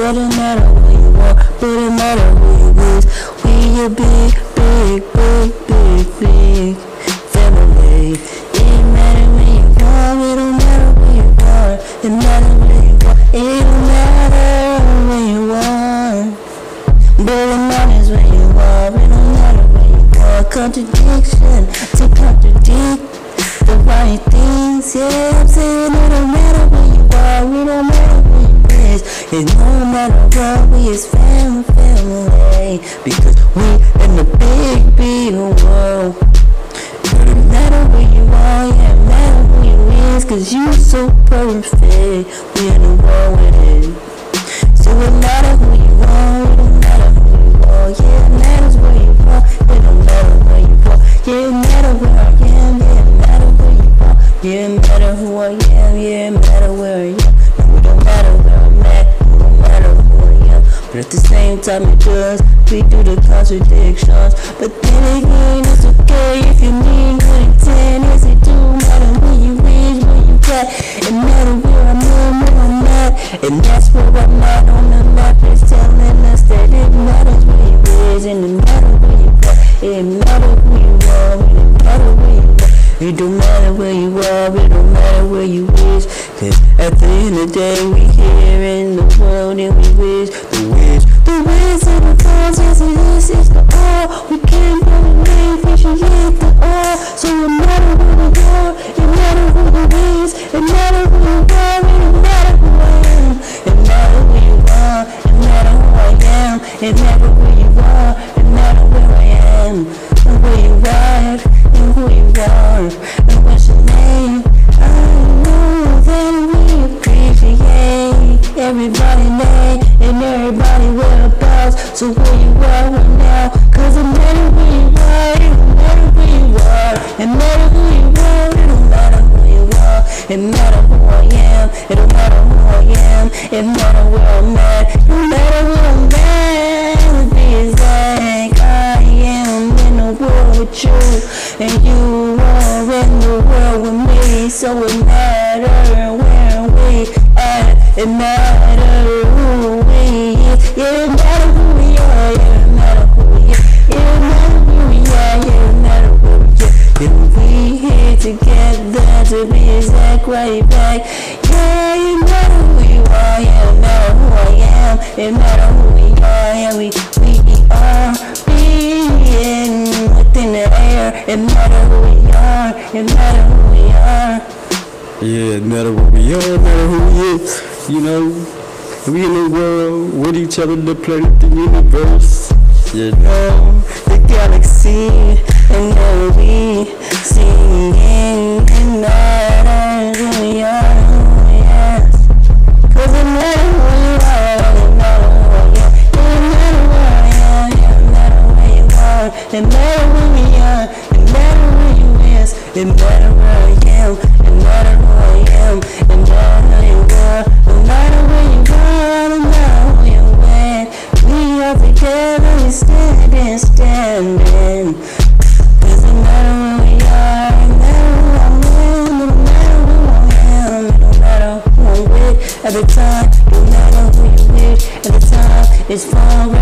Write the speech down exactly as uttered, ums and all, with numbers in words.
It don't matter where you are, but it matter who you is. We a big, big, big, big, big family. It matter where you are, it don't matter where you are. It matter where you are, it don't matter where you are. But it matters where you are, it don't matter where you are. Contradiction to contradict the right things. Yeah, I'm saying it don't matter where you are, it don't matter where you is. It no matter what, we is family, family. Because we in the big, big world. But it matter where you are, yeah, it matter who you is. Cause you so perfect, we in the world with it. So it matter who you are, it don't matter who you are. Yeah, it matters where you are, it don't matter where you are. Yeah, it matter where I am, yeah, it matter where you are. Yeah, it matter who I am, yeah, it matter where I am. No, it don't matter where I'm at, it don't matter who I am. But at the same time it does, we do the contradictions. But then again, it's okay if you mean good intent. Yes, it do matter where you is, where you at. It matter where I am, where I'm at. And that's where I'm at on the map. It's telling us that it matters where you is, and it matters where you at. It matters who you are, and it matters where you are. It don't matter where you are, it don't matter where you is. Cause at the end of the day, we here in the world and we wish. The wish, the wish of the cause, yes it is, it's the all. We can't go away, we should hit the all. So it matter who we are, it matter who we is. It matter who you are, it don't matter who I am. It matter who you are, it matter who I am. It matter where you are, it matter where I am. And where you are, and who you are, and what's your name. I know that we appreciate everybody name and everybody whereabouts. So where you are right now, cause it matter where you are, it don't matter where you are. It matter who you are, it don't matter who you are. It matter who I am, it don't matter who I am. It matter where I'm at, it don't matter where I'm at. It be like I am in the world with you, and you are in the world with me. So it matter where we at, it matter who we is. Yeah, it matter who we are, yeah, it matter who we is. Yeah, it matter who we are, yeah, it matter where we are. If we here together to be exact right back. Yeah, it matter who you are, yeah, it matter who I am. It matter who we are, yeah, we, we are being within the air. It matter who we are, it matter who we are. Yeah, it matter what we are, it matter who we is. You know, we in the world with each other, the planet, the universe. You know, the galaxy, and now we singing, and not who we are, who we are. Cause it matter who you are, it matter who I am. It matter where I am, yeah, it matter where you are. It matter who we are, it matter where you is. It matter where I am, it matter who I am. It matter who you are, it matter where you are, it matter who you at. We are together, we standing, standing. Cause it matter where we are, it matter who I'm in. It don't matter who I am, it don't matter who I'm with. At the time, it don't matter who you with. At the time, it's far